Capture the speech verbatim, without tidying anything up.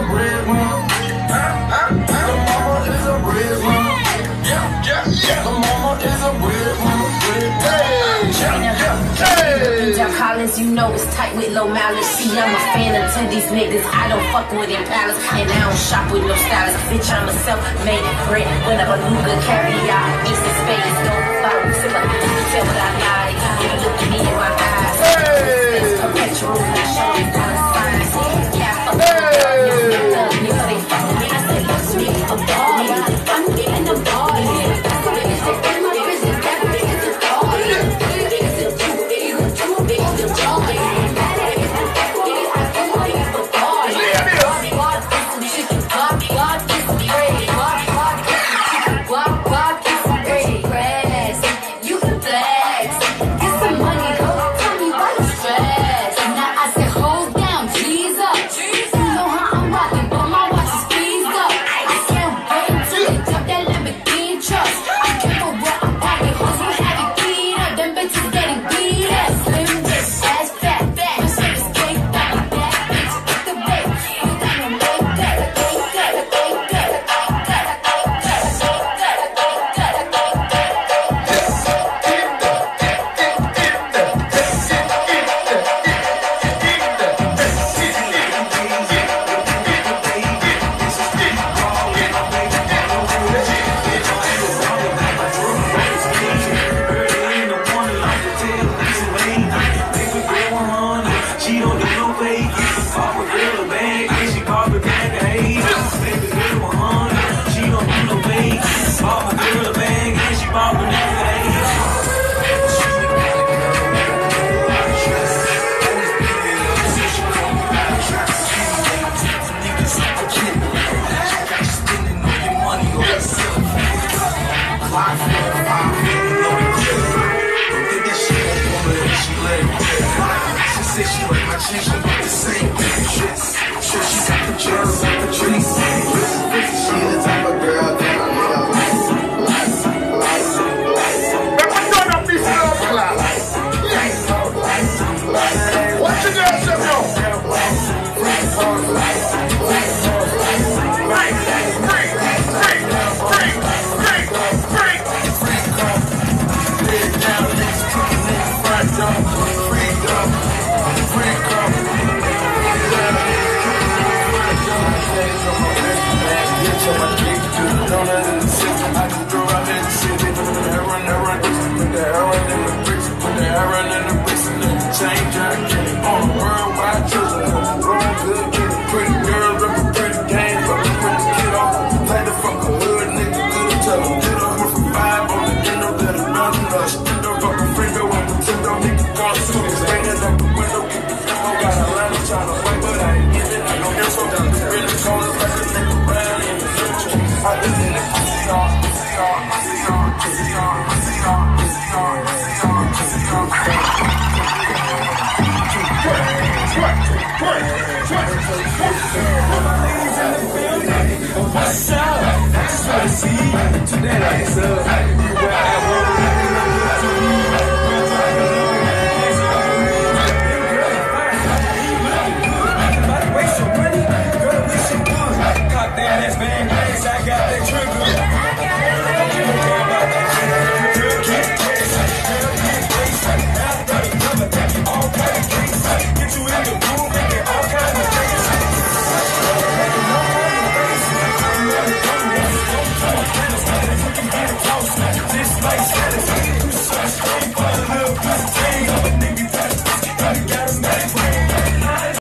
breadwinner. The mama is a breadwinner. Yeah, yeah, yeah. The mama is a breadwinner. Hey, yeah, yeah, hey. Down Collins, you know it's tight with low mileage. See, I'm a fan of these niggas. I don't fuck with Impalas, and I don't shop with no stylist. Bitch, I'm a self-made bread. When a beluga carry out, ace of spades, don't follow. So like, you can tell what I like. You can look at me in my eyes. Hey. It's perpetual. I show you dollar signs. Yeah, fuck hey. Niggas, they fuck me. I say, fuck me. I'm balling. I'm getting a ball. Twerk, twerk, twerk, twerk, twerk.